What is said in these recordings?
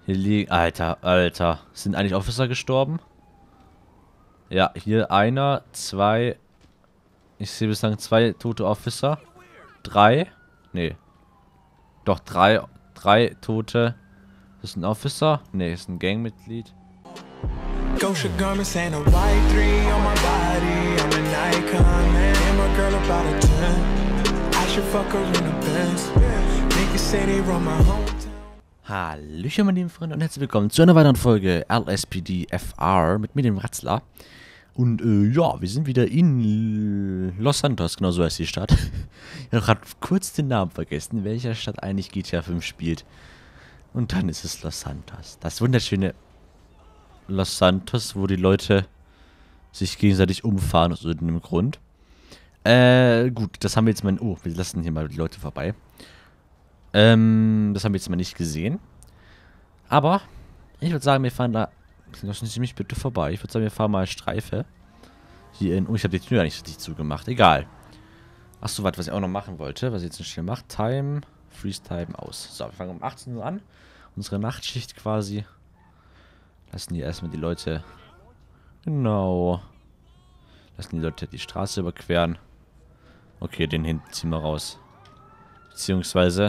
Hier liegen... Alter, Alter. Sind eigentlich Officer gestorben? Ja, hier einer, zwei... Ich sehe bislang zwei tote Officer. Drei? Nee. Doch, drei tote... Das ist ein Officer? Nee, ist ein Gangmitglied. Gosha garments and a white three on my body. I'm an icon, man. And my girl about a 10. I should fuck her in a Benz. Niggas say they run my hometown. Hallöchen, meine lieben Freunde, und herzlich willkommen zu einer weiteren Folge LSPD FR mit mir, dem Ratzler. Und ja, wir sind wieder in Los Santos, genau so heißt die Stadt. Ich habe gerade kurz den Namen vergessen, in welcher Stadt eigentlich GTA 5 spielt. Und dann ist es Los Santos. Das wunderschöne Los Santos, wo die Leute sich gegenseitig umfahren aus irgendeinem Grund. Gut, das haben wir jetzt mal... Oh, wir lassen hier mal die Leute vorbei. Das haben wir jetzt mal nicht gesehen. Aber ich würde sagen, wir fahren da... Lassen Sie mich bitte vorbei. Ich würde sagen, wir fahren mal Streife. Hier in... Oh, ich habe die Tür nicht richtig zugemacht. Egal. Achso, was ich auch noch machen wollte, was ich jetzt nicht schnell mache. Time, Freeze Time aus. So, wir fangen um 18 Uhr an. Unsere Nachtschicht quasi. Lassen die erstmal die Leute... Genau. Lassen die Leute die Straße überqueren. Okay, den hinten ziehen wir raus. Beziehungsweise...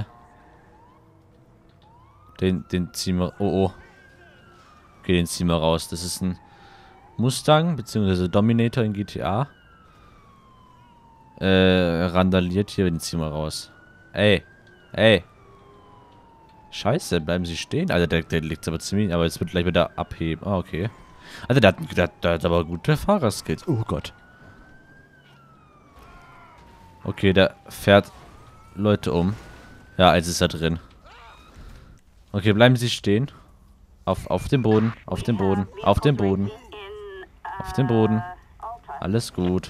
Den ziehen wir... Oh. Okay, den ziehen wir raus. Das ist ein Mustang, beziehungsweise Dominator in GTA. Randaliert hier, den ziehen wir raus. Ey. Scheiße, bleiben Sie stehen. Alter, der liegt aber ziemlich... Aber jetzt wird gleich wieder abheben. Ah, okay. Alter, der hat aber gute Fahrerskills. Oh Gott. Okay, der fährt Leute um. Ja, jetzt ist er drin. Okay, bleiben Sie stehen. Auf dem Boden. Auf dem Boden. Auf dem Boden. Auf dem Boden. Alles gut.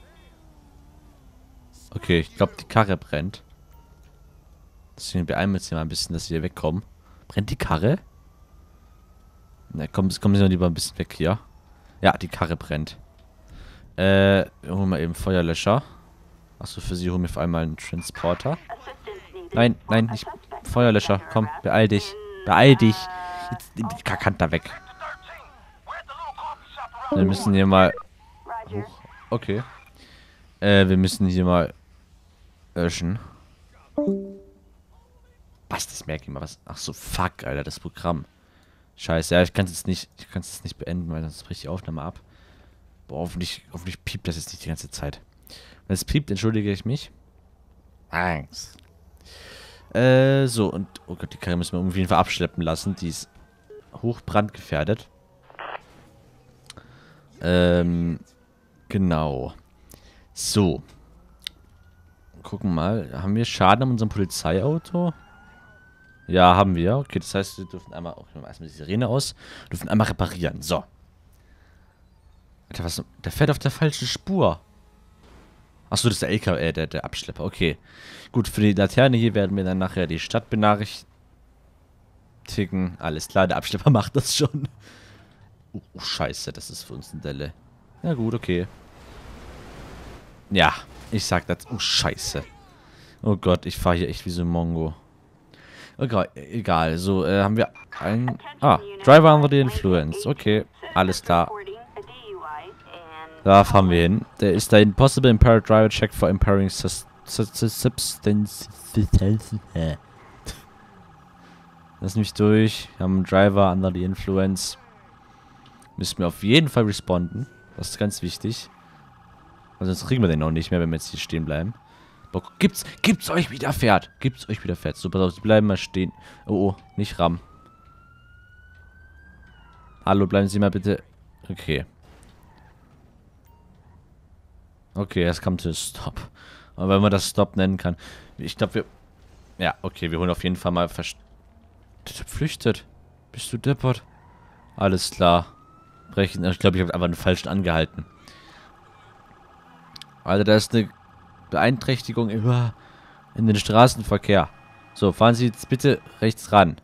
Okay, ich glaube, die Karre brennt. Deswegen beeilen wir uns hier mal ein bisschen, dass wir hier wegkommen. Brennt die Karre? Na, kommen Sie mal lieber ein bisschen weg hier. Ja, die Karre brennt. Holen wir mal eben Feuerlöscher. Achso, für Sie holen wir vor allem mal einen Transporter. Nein, nicht Feuerlöscher. Komm, beeil dich. Beeil dich. Jetzt nimm die Kakanta weg. Wir müssen hier mal... Hoch. Okay. Wir müssen hier mal... löschen. Was, das merke ich mal. Was? Ach so, fuck, Alter, das Programm. Scheiße, ja, ich kann es jetzt nicht beenden, weil sonst bricht die Aufnahme ab. Boah, hoffentlich piept das jetzt nicht die ganze Zeit. Wenn es piept, entschuldige ich mich. Angst. So, und... Oh Gott, die Karre müssen wir auf jeden Fall abschleppen lassen. Die ist hochbrandgefährdet. Genau. So. Gucken mal. Haben wir Schaden an unserem Polizeiauto? Ja, haben wir. Okay, das heißt, wir dürfen einmal... Auch erstmal die Sirene aus. Wir dürfen einmal reparieren. So. Alter, was... Der fährt auf der falschen Spur. Achso, das ist der LKW, der Abschlepper. Okay. Gut, für die Laterne hier werden wir dann nachher die Stadt benachrichtigen. Alles klar, der Abschlepper macht das schon. Oh, scheiße, das ist für uns eine Delle. Ja gut, okay. Ja, ich sag das. Oh, scheiße. Oh Gott, ich fahre hier echt wie so ein Mongo. Okay, egal. So, haben wir einen... Ah, Driver under the Influence. Okay, alles klar. Da fahren wir hin. Der ist da Impossible Impaired Driver Check for Impairing Substance. Lass mich durch. Wir haben einen Driver under the Influence. Müssen wir auf jeden Fall responden. Das ist ganz wichtig. Also sonst kriegen wir den noch nicht mehr, wenn wir jetzt hier stehen bleiben. Boah, gibt's euch wieder Pferd. Gibt's euch wieder Pferd. So, pass auf, sie bleiben mal stehen. Oh, nicht rammen. Hallo, bleiben Sie mal bitte. Okay. Okay, es kam zu Stop. Aber wenn man das Stop nennen kann. Ich glaube, wir... Ja, okay, wir holen auf jeden Fall mal... Flüchtet. Bist du deppert? Alles klar. Brechen. Ich glaube, ich habe einfach einen falschen angehalten. Alter, da ist eine Beeinträchtigung in den Straßenverkehr. So, fahren Sie jetzt bitte rechts ran.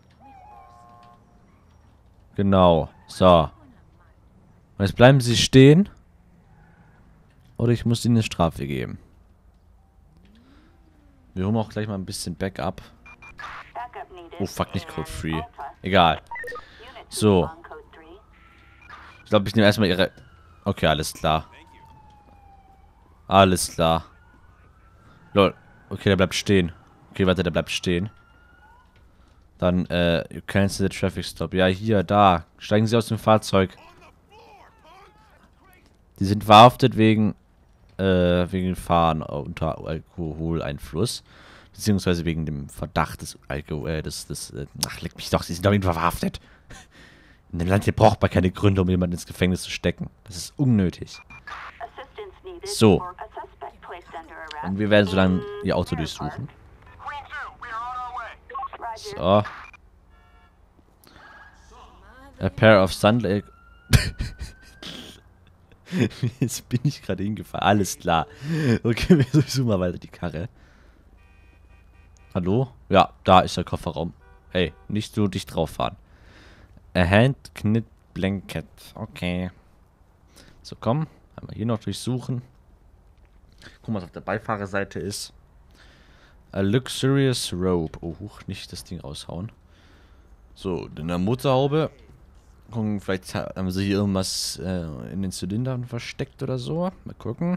Genau. So. Und jetzt bleiben Sie stehen. Oder ich muss Ihnen eine Strafe geben. Wir holen auch gleich mal ein bisschen Backup. Oh, fuck, nicht Code Free. Egal. So. Ich glaube, ich nehme erstmal ihre... Okay, alles klar. Alles klar. Lol. Okay, der bleibt stehen. Okay, warte, der bleibt stehen. Dann, you cancel the traffic stop. Ja, hier, da. Steigen Sie aus dem Fahrzeug. Die sind verhaftet wegen Fahren unter Alkoholeinfluss. Beziehungsweise wegen dem Verdacht des ach, leck mich doch, sie sind doch irgendwie verhaftet. In dem Land hier braucht man keine Gründe, um jemanden ins Gefängnis zu stecken. Das ist unnötig. So. Und wir werden so lange ihr Auto durchsuchen. So. A pair of Sunlight. Jetzt bin ich gerade hingefahren. Alles klar. Okay, wir suchen mal weiter die Karre. Hallo? Ja, da ist der Kofferraum. Hey, nicht so dicht drauf fahren. A hand knit blanket. Okay. So, komm. Einmal hier noch durchsuchen. Guck mal, was auf der Beifahrerseite ist. A luxurious robe. Oh, nicht das Ding raushauen. So, in der Motorhaube. Gucken, vielleicht haben sie hier irgendwas in den Zylindern versteckt oder so. Mal gucken.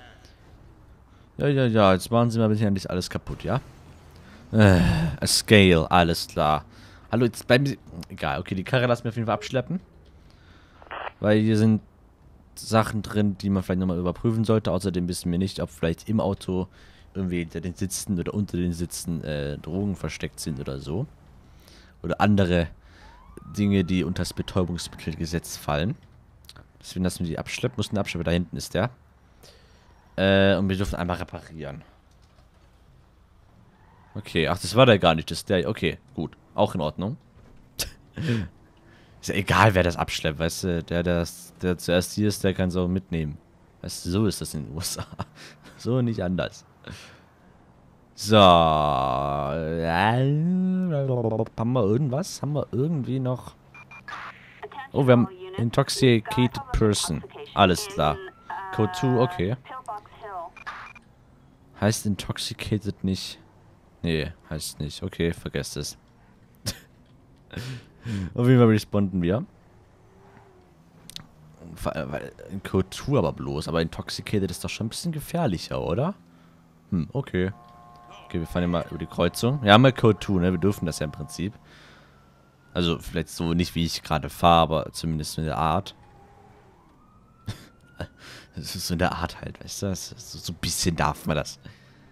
Ja. Jetzt machen sie mal bitte nicht alles kaputt, ja? A scale, alles klar. Hallo, jetzt bleiben sie... Egal, okay, die Karre lassen wir auf jeden Fall abschleppen. Weil hier sind Sachen drin, die man vielleicht nochmal überprüfen sollte. Außerdem wissen wir nicht, ob vielleicht im Auto irgendwie hinter den Sitzen oder unter den Sitzen Drogen versteckt sind oder so. Oder andere Dinge, die unter das Betäubungsmittelgesetz fallen. Deswegen lassen wir die abschleppen. Mussten abschleppen, da hinten ist der. Und wir dürfen einmal reparieren. Okay, ach, das war der gar nicht. Das ist der. Okay, gut. Auch in Ordnung. Ist ja egal, wer das abschleppt, weißt du. Der zuerst hier ist, der kann es auch mitnehmen. Weißt du, so ist das in den USA. So, nicht anders. So. Haben wir irgendwas? Haben wir irgendwie noch... Oh, wir haben Intoxicated Person. Alles klar. Code 2, okay. Heißt Intoxicated nicht... Nee, heißt nicht. Okay, vergesst es. Auf jeden Fall responden wir. Weil in Code 2 aber bloß. Aber Intoxicated ist doch schon ein bisschen gefährlicher, oder? Okay. Okay, wir fahren hier mal über die Kreuzung. Ja, haben wir Code 2, ne? Wir dürfen das ja im Prinzip. Also, vielleicht so nicht, wie ich gerade fahre, aber zumindest in der Art. Das ist so in der Art halt, weißt du? So ein bisschen darf man das.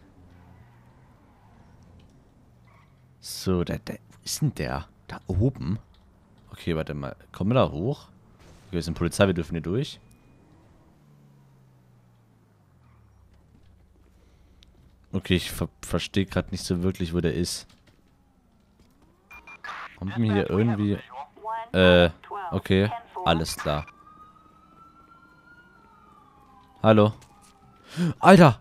So, wo ist denn der? Da oben? Okay, warte mal. Kommen wir da hoch? Okay, wir sind Polizei, wir dürfen hier durch. Okay, ich verstehe gerade nicht so wirklich, wo der ist. Kommt mir hier irgendwie... okay. Alles klar. Hallo. Alter.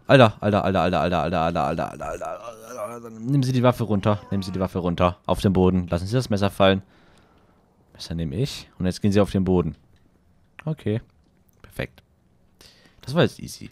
Nehmen Sie die Waffe runter. Nehmen Sie die Waffe runter. Auf den Boden. Lassen Sie das Messer fallen. Messer nehme ich. Und jetzt gehen Sie auf den Boden. Okay. Perfekt. Das war jetzt easy.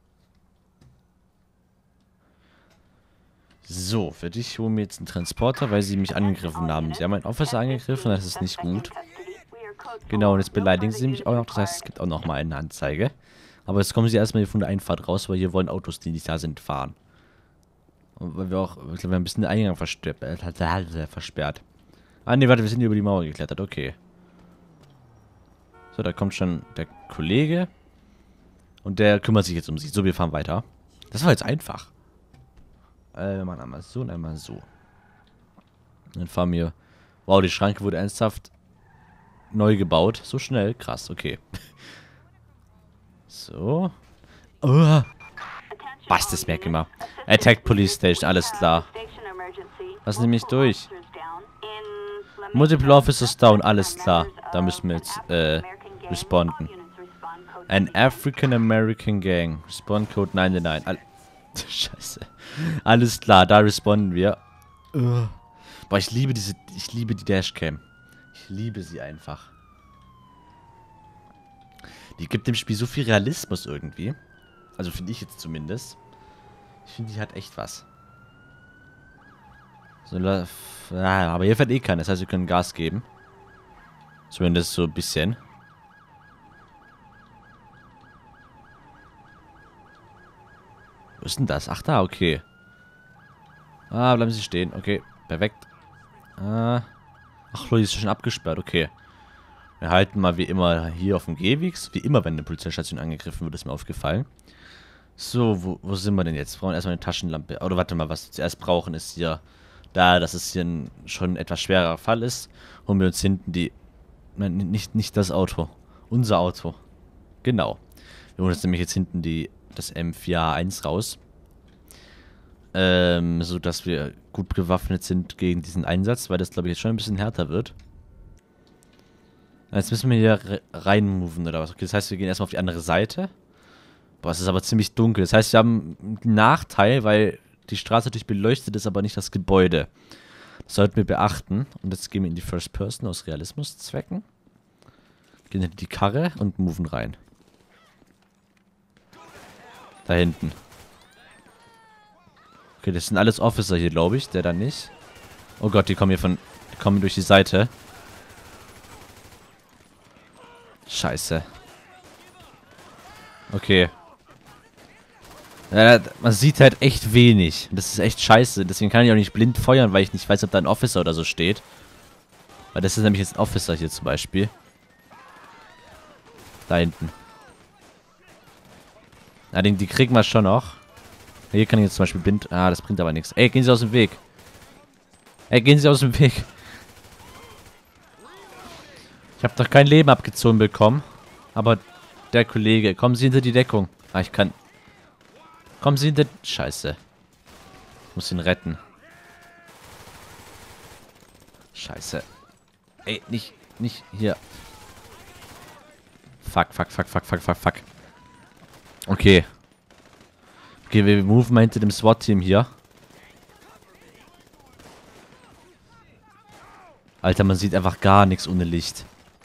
So, für dich holen wir jetzt einen Transporter, weil sie mich angegriffen haben. Sie haben meinen Officer angegriffen, das ist nicht gut. Genau, und jetzt beleidigen sie mich auch noch. Das heißt, es gibt auch noch mal eine Anzeige. Aber jetzt kommen sie erstmal hier von der Einfahrt raus, weil hier wollen Autos, die nicht da sind, fahren. Und weil wir auch, ich glaube, wir haben ein bisschen den Eingang versperrt. Ah, ne, warte, wir sind hier über die Mauer geklettert, okay. So, da kommt schon der Kollege. Und der kümmert sich jetzt um sie. So, wir fahren weiter. Das war jetzt einfach. Wir machen einmal so und einmal so. Dann fahren wir... Wow, die Schranke wurde ernsthaft neu gebaut. So schnell, krass, okay. So. Oh. Was, das merke ich mal. Attack Police Station, alles klar. Lass nämlich durch. Multiple Officers down, alles klar. Da müssen wir jetzt, responden. An African American Gang. Respond Code 99. Scheiße. Alles klar, da responden wir. Boah, ich liebe die Dashcam. Ich liebe sie einfach. Die gibt dem Spiel so viel Realismus irgendwie. Also finde ich jetzt zumindest. Ich finde, die hat echt was. So, ja, aber hier fährt eh keiner. Das heißt, wir können Gas geben. Zumindest so ein bisschen. Wo ist denn das? Ach, da, okay. Ah, bleiben Sie stehen. Okay, perfekt. Ach, Leute, ist schon abgesperrt. Okay. Wir halten mal wie immer hier auf dem Gehweg. Wie immer, wenn eine Polizeistation angegriffen wird, ist mir aufgefallen. So, wo sind wir denn jetzt? Wir brauchen erstmal eine Taschenlampe. Oder warte mal, was wir zuerst brauchen, ist hier... Da, dass es hier schon ein etwas schwerer Fall ist, holen wir uns hinten die... Nein, nicht das Auto. Unser Auto. Genau. Wir holen uns nämlich jetzt hinten das M4A1 raus. So dass wir gut bewaffnet sind gegen diesen Einsatz, weil das, glaube ich, jetzt schon ein bisschen härter wird. Jetzt müssen wir hier reinmoven oder was. Okay, das heißt, wir gehen erstmal auf die andere Seite. Boah, es ist aber ziemlich dunkel. Das heißt, wir haben einen Nachteil, weil die Straße natürlich beleuchtet ist, aber nicht das Gebäude. Das sollten wir beachten. Und jetzt gehen wir in die First Person aus Realismuszwecken. Gehen in die Karre und moven rein. Da hinten. Okay, das sind alles Officer hier, glaube ich. Der da nicht. Oh Gott, die kommen durch die Seite. Scheiße. Okay. Man sieht halt echt wenig. Das ist echt scheiße. Deswegen kann ich auch nicht blind feuern, weil ich nicht weiß, ob da ein Officer oder so steht. Weil das ist nämlich jetzt ein Officer hier zum Beispiel. Da hinten. Ja, die kriegen wir schon noch. Hier kann ich jetzt zum Beispiel blind... Ah, das bringt aber nichts. Ey, gehen Sie aus dem Weg. Ey, gehen Sie aus dem Weg. Ich habe doch kein Leben abgezogen bekommen. Aber der Kollege... Kommen Sie hinter die Deckung. Ah, ich kann... Kommen Sie hinter... Scheiße. Ich muss ihn retten. Scheiße. Ey, nicht hier. Fuck. Okay. Okay, wir moven mal hinter dem SWAT-Team hier. Alter, man sieht einfach gar nichts ohne Licht.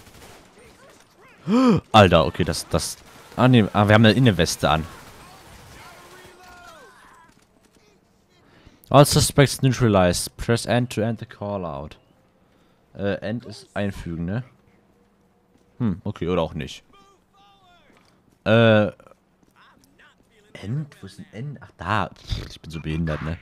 Alter, okay, das... Ah, ne, wir haben eine Innenweste an. All suspects neutralized. Press End to end the call out. End ist einfügen, ne? Okay, oder auch nicht. End? Wo ist denn End? Ach, da. Ich bin so behindert, ne?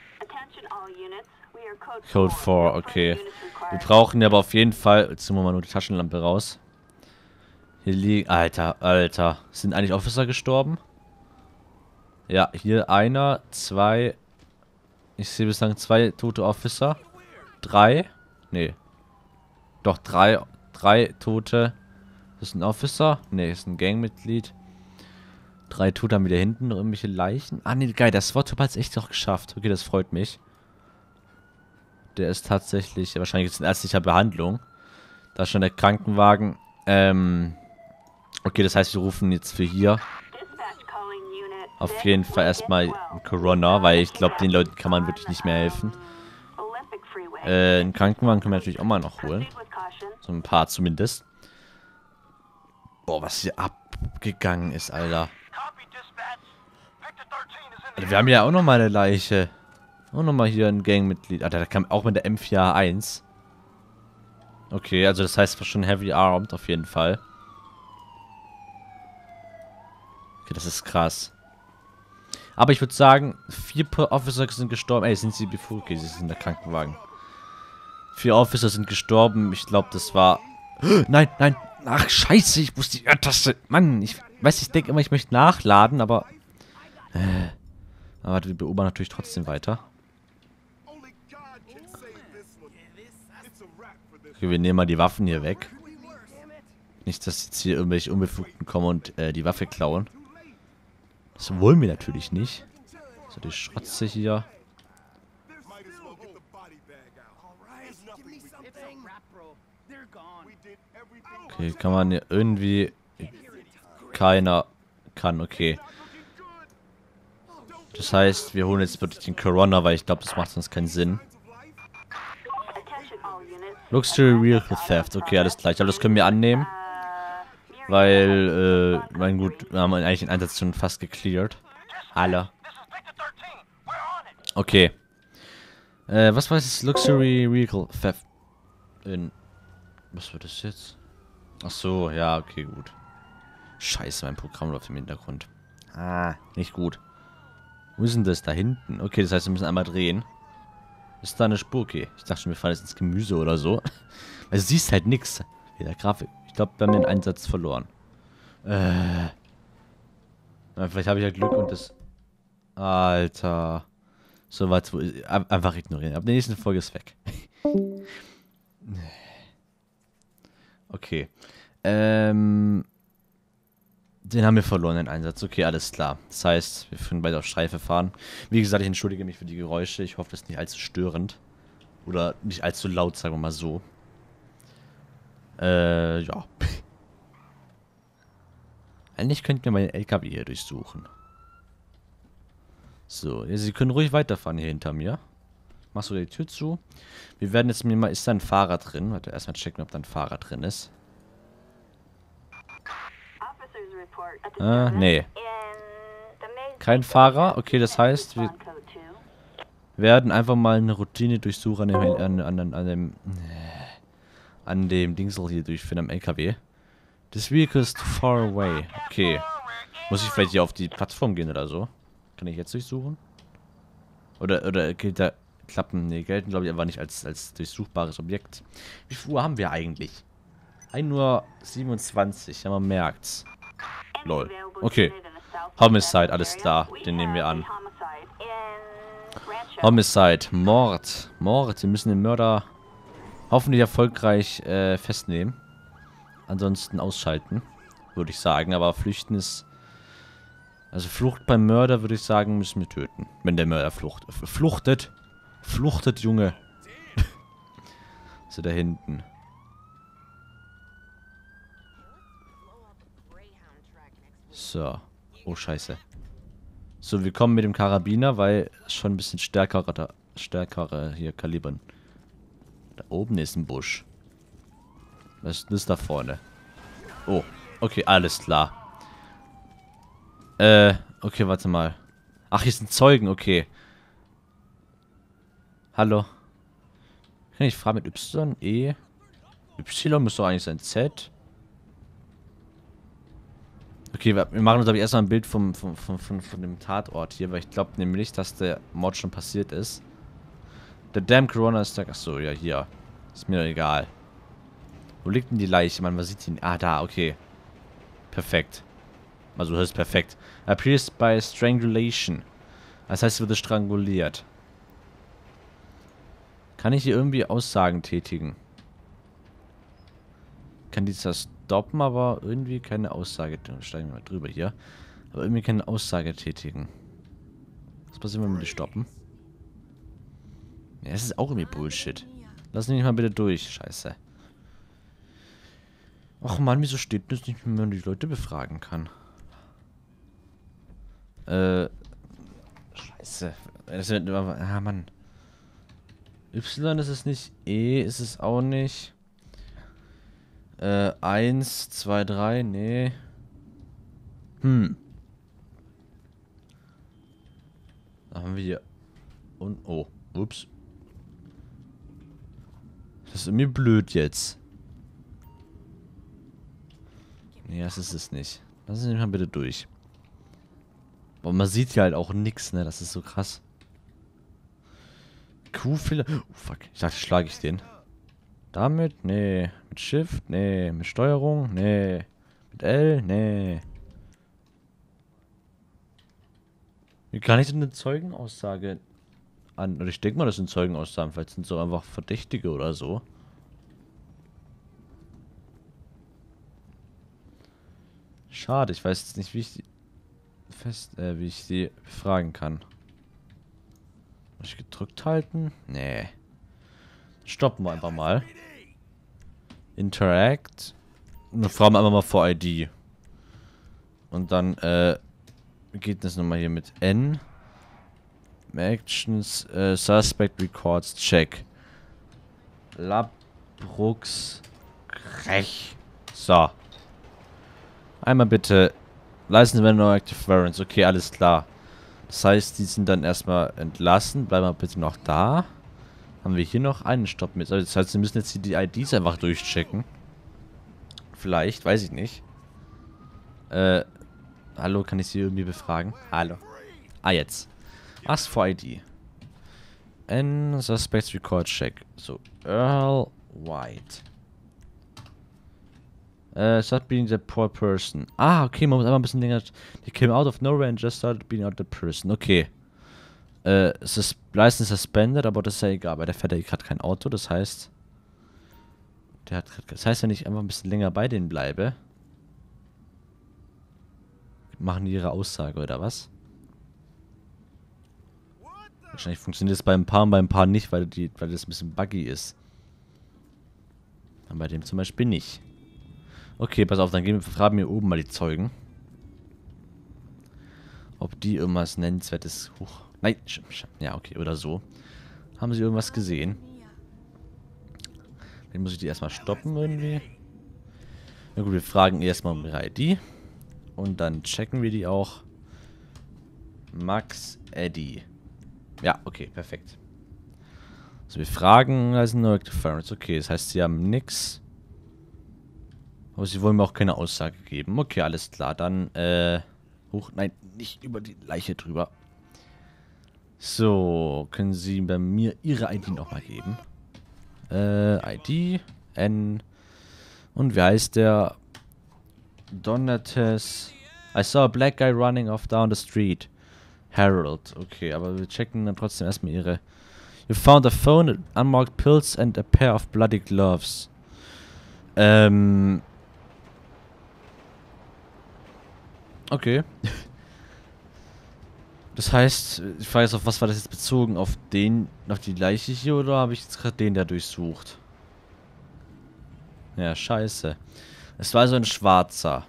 Code 4, okay. Wir brauchen ja aber auf jeden Fall... Jetzt nehmen wir mal nur die Taschenlampe raus. Hier liegen... Alter. Sind eigentlich Officer gestorben? Ja, hier einer, 2... Ich sehe bislang 2 tote Officer. 3. Nee. Doch, 3 tote. Das ist ein Officer? Nee, ist ein Gangmitglied. 3 tote haben wieder hinten noch irgendwelche Leichen. Ah, nee, geil. Der SWAT-Typ hat es echt noch geschafft. Okay, das freut mich. Der ist tatsächlich wahrscheinlich jetzt in ärztlicher Behandlung. Da ist schon der Krankenwagen. Okay, das heißt, wir rufen jetzt für hier auf jeden Fall erstmal Corona, weil ich glaube, den Leuten kann man wirklich nicht mehr helfen. Einen Krankenwagen können wir natürlich auch mal noch holen. So ein paar zumindest. Boah, was hier abgegangen ist, Alter. Alter, wir haben ja auch noch mal eine Leiche. Auch noch mal hier ein Gangmitglied. Alter, der kam auch mit der M4A1. Okay, also das heißt, war schon heavy armed auf jeden Fall. Okay, das ist krass. Aber ich würde sagen, 4 Officer sind gestorben. Ey, sind sie bevor? Okay, sie sind in der Krankenwagen. 4 Officer sind gestorben. Ich glaube, das war... Nein. Ach, scheiße, ich muss die Taste... Mann, ich weiß, ich denke immer, ich möchte nachladen, aber... Aber wir beobachten natürlich trotzdem weiter. Okay, wir nehmen mal die Waffen hier weg. Nicht, dass jetzt hier irgendwelche Unbefugten kommen und die Waffe klauen. Das wollen wir natürlich nicht. So, die Schrotze hier. Okay, kann man hier irgendwie... Keiner kann, okay. Das heißt, wir holen jetzt wirklich den Corona, weil ich glaube, das macht sonst keinen Sinn. Looks to real theft. Okay, alles gleich. Aber das können wir annehmen. Weil, mein gut, wir haben eigentlich den Einsatz schon fast gecleared. Alle. Okay. Was war das? Luxury Vehicle Theft in... Was war das jetzt? Ach so, ja, okay, gut. Scheiße, mein Programm läuft im Hintergrund. Ah, nicht gut. Wo ist denn das? Da hinten. Okay, das heißt, wir müssen einmal drehen. Ist da eine Spur? Okay. Ich dachte schon, wir fahren jetzt ins Gemüse oder so. Weil du siehst halt nichts. In der Grafik. Ich glaube, wir haben den Einsatz verloren. Na, vielleicht habe ich ja Glück und das... Alter. So weit, einfach ignorieren. Ab der nächsten Folge ist weg. Okay. Den haben wir verloren, den Einsatz. Okay, alles klar. Das heißt, wir können beide auf Streife fahren. Wie gesagt, ich entschuldige mich für die Geräusche. Ich hoffe, das ist nicht allzu störend. Oder nicht allzu laut, sagen wir mal so. Ja. Eigentlich könnten wir meinen LKW hier durchsuchen. So, ja, Sie können ruhig weiterfahren hier hinter mir. Machst du die Tür zu? Wir werden jetzt mir mal... Ist da ein Fahrer drin? Warte, erstmal checken, ob da ein Fahrer drin ist. Nee. Kein Fahrer? Okay, das heißt, wir werden einfach mal eine Routine-Durchsuch an dem Dingsel hier durchführen, am LKW. This vehicle is too far away. Okay. Muss ich vielleicht hier auf die Plattform gehen oder so? Kann ich jetzt durchsuchen? Oder gilt da Klappen? Ne, gelten glaube ich einfach nicht als durchsuchbares Objekt. Wie viel Uhr haben wir eigentlich? 1:27 Uhr, ja man merkt's. Lol. Okay. Homicide, alles klar. Den nehmen wir an. Homicide, Mord. Mord, wir müssen den Mörder hoffentlich erfolgreich festnehmen. Ansonsten ausschalten, würde ich sagen. Aber flüchten ist... Also Flucht beim Mörder, würde ich sagen, müssen wir töten. Wenn der Mörder fluchtet. Fluchtet, Junge. So, da hinten. So. Oh, scheiße. So, wir kommen mit dem Karabiner, weil schon ein bisschen stärkere hier Kalibern. Da oben ist ein Busch. Was ist das da vorne? Oh, okay, alles klar. Okay, warte mal. Ach, hier sind Zeugen, okay. Hallo. Kann ich fragen mit Y? E? Y müsste doch eigentlich sein. Z? Okay, wir machen uns, glaube ich, erstmal ein Bild von dem Tatort hier, weil ich glaube nämlich, dass der Mord schon passiert ist. Der Damn Corona ist da. Achso, ja, hier. Ist mir doch egal. Wo liegt denn die Leiche? Man sieht ihn. Ah, da, okay. Perfekt. Also, das ist perfekt. Appears by strangulation. Das heißt, es wurde stranguliert. Kann ich hier irgendwie Aussagen tätigen? Kann dieser stoppen, aber irgendwie keine Aussage. Steigen wir mal drüber hier. Aber irgendwie keine Aussage tätigen. Was passiert, wenn wir die stoppen? Ja, das ist auch irgendwie Bullshit. Lass mich mal bitte durch. Scheiße. Ach man, wieso steht das nicht, wenn man die Leute befragen kann? Scheiße. Das wird immer... Ah, Mann. Y ist es nicht. E ist es auch nicht. 1, 2, 3, nee. Da haben wir hier... Und... Oh, ups. Das ist irgendwie blöd jetzt. Nee, das ist es nicht. Lass uns mal bitte durch. Aber man sieht hier halt auch nichts, ne? Das ist so krass. Q-Fehler. Oh, fuck. Ich dachte, schlage ich den. Damit? Nee. Mit Shift? Nee. Mit Steuerung? Nee. Mit L? Nee. Wie kann ich denn eine Zeugenaussage an... Oder ich denke mal, das sind Zeugenaussagen. Vielleicht sind es auch einfach Verdächtige oder so. Schade, ich weiß jetzt nicht, wie ich die wie ich sie befragen kann. Muss ich gedrückt halten? Nee. Stoppen wir einfach mal. Interact. Und fragen wir einfach mal vor ID. Und dann, geht das nochmal hier mit N. Actions, Suspect Records, check. Labrux Krech. So. Einmal bitte. License when no active warrants. Okay, alles klar. Das heißt, die sind dann erstmal entlassen. Bleiben wir bitte noch da. Haben wir hier noch einen Stopp mit? Also das heißt, wir müssen jetzt hier die IDs einfach durchchecken. Vielleicht, weiß ich nicht. Hallo, kann ich Sie irgendwie befragen? Hallo. Ah, jetzt. Ask for ID. N Suspects Record Check. So, Earl White. Start being the poor person. Ah, okay, man muss einfach ein bisschen länger... They came out of nowhere and just started being out the person. Okay. License suspended, aber das ist ja egal, weil der fährt ja gerade kein Auto, das heißt... Das heißt, wenn ich einfach ein bisschen länger bei denen bleibe... Machen die ihre Aussage, oder was? Wahrscheinlich funktioniert es beim Paar und beim Paar nicht, weil das ein bisschen buggy ist. Und bei dem zum Beispiel nicht. Okay, pass auf, dann fragen wir oben mal die Zeugen. Ob die irgendwas Nennenswertes... Nein, ja, okay, oder so. Haben sie irgendwas gesehen? Dann muss ich die erstmal stoppen irgendwie. Na gut, wir fragen erstmal um ihre ID. Und dann checken wir die auch. Max Eddy. Ja, okay, perfekt. Also wir fragen, da sind nur Interference. Okay, das heißt, sie haben nix. Aber sie wollen mir auch keine Aussage geben. Okay, alles klar. Dann, nein, nicht über die Leiche drüber. So, können Sie bei mir Ihre ID nochmal geben? ID, N. Und wie heißt der? Donates. I saw a black guy running off down the street. Harold. Okay, aber wir checken dann trotzdem erstmal ihre... You found a phone, unmarked pills and a pair of bloody gloves. Okay. Das heißt, ich frage jetzt auf, was war das jetzt bezogen? Auf die Leiche hier oder habe ich jetzt gerade den da durchsucht? Ja, scheiße. Es war so ein Schwarzer.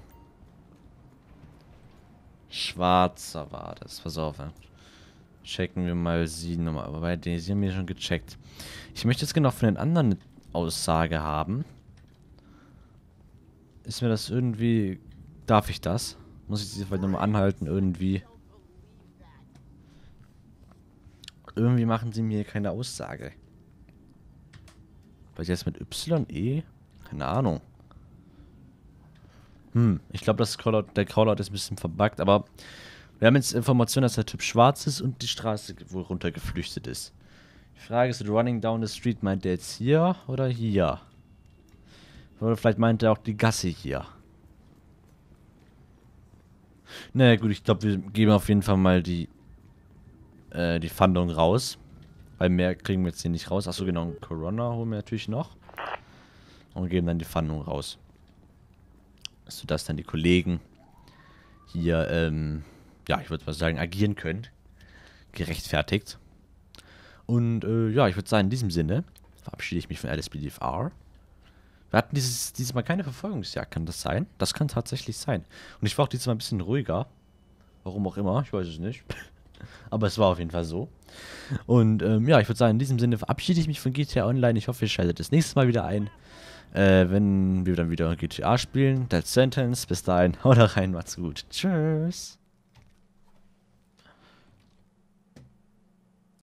Schwarzer war das. Pass auf. Checken wir mal sie nochmal. Aber bei denen, sie haben mir schon gecheckt. Ich möchte jetzt genau von den anderen eine Aussage haben. Ist mir das irgendwie... Darf ich das? Muss ich sie vielleicht nochmal anhalten irgendwie? Irgendwie machen sie mir keine Aussage. Was jetzt mit Y, E? Keine Ahnung. Ich glaube, der Callout ist ein bisschen verbuggt, aber wir haben jetzt Informationen, dass der Typ schwarz ist und die Straße wohl runtergeflüchtet ist. Die Frage ist, running down the street, meint der jetzt hier oder hier? Oder vielleicht meint er auch die Gasse hier. Naja gut, ich glaube, wir geben auf jeden Fall mal die Fahndung raus. Weil mehr kriegen wir jetzt hier nicht raus. Achso, genau, Corona holen wir natürlich noch. Und geben dann die Fahndung raus. Sodass dann die Kollegen hier, ja, ich würde mal sagen, agieren können. Gerechtfertigt. Und, ja, ich würde sagen, in diesem Sinne verabschiede ich mich von LSPDFR. Wir hatten dieses Mal keine Verfolgungsjagd, kann das sein? Das kann tatsächlich sein. Und ich war auch dieses Mal ein bisschen ruhiger. Warum auch immer, ich weiß es nicht. Aber es war auf jeden Fall so. Und, ja, ich würde sagen, in diesem Sinne verabschiede ich mich von GTA Online. Ich hoffe, ihr schaltet das nächste Mal wieder ein. Wenn wir dann wieder GTA spielen. Death Sentence. Bis dahin, haut rein, macht's gut. Tschüss.